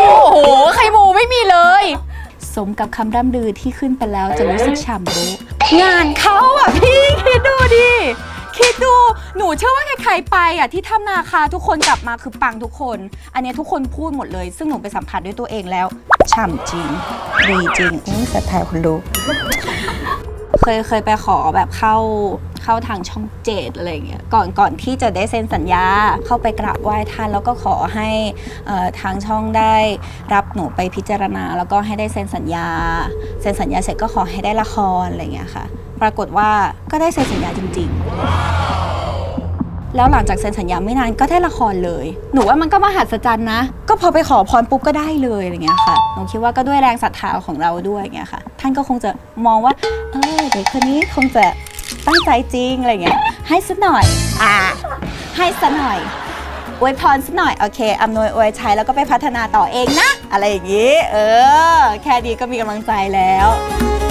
โอ้โหใครมูไม่มีเลยสมกับคำร่ำลือที่ขึ้นไปแล้วจะรู้สึกฉ่ำรู้งานเขาอ่ะพี่คิดดูดิคิดดูหนูเชื่อว่าใครๆไปอ่ะที่ถ้ำนาคาทุกคนกลับมาคือปังทุกคนอันนี้ทุกคนพูดหมดเลยซึ่งหนูไปสัมผัสด้วยตัวเองแล้วฉ่ำจริงดีจริงศรัทธาคุณรู้เคยไปขอแบบเข้าทางช่อง7อะไรเงี้ยก่อนที่จะได้เซ็นสัญญาเข้าไปกราบไหว้ท่านแล้วก็ขอให้ทางช่องได้รับหนูไปพิจารณาแล้วก็ให้ได้เซ็นสัญญาเสร็จก็ขอให้ได้ละครอะไรเงี้ยค่ะปรากฏว่าก็ได้เซ็นสัญญาจริงๆแล้วหลังจากเซ็นสัญญาไม่นานก็ได้ละครเลยหนูว่ามันก็มหัศจรรย์นะก็พอไปขอพรปุ๊บก็ได้เลยอะไรเงี้ยค่ะหนูคิดว่าก็ด้วยแรงศรัทธาของเราด้วยเงี้ยค่ะท่านก็คงจะมองว่าเด็กคนนี้คงจะตั้งใจจริงอะไรเงี้ยให้สักหน่อยให้สักหน่อยอวยพรสักหน่อยโอเคอำนวยอวยชัยแล้วก็ไปพัฒนาต่อเองนะอะไรอย่างงี้แค่ดีก็มีกำลังใจแล้ว